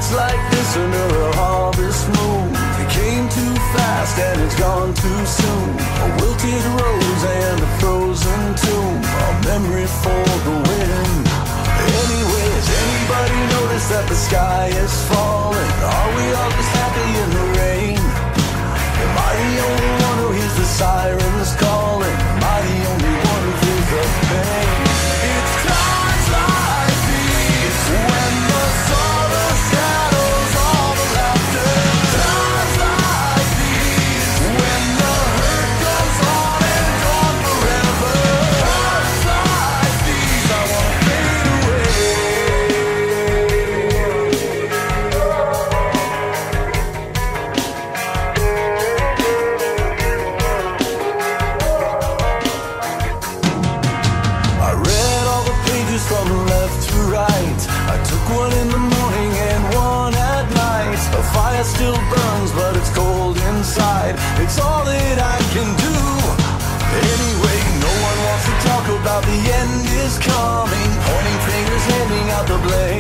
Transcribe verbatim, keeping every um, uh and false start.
it's like this under a harvest moon. It came too fast and it's gone too soon. A wilted rose and a frozen tomb, a memory for the wind. Anyways, anybody notice that the sky is falling? Are we all just happy in the rain? Am I the only one who hears the sirens calling? Am I the only one who feels the pain? It's times like these when the sorrow shadows all the laughter. Times like these when the hurt goes on and gone forever. Times like these I wanna fade away. I read all the pages from left to right. I took one in the morning and one at night. A fire still burns, but it's cold inside. It's all that I can do. Anyway, no one wants to talk about the end is coming. Pointing fingers, handing out the blame.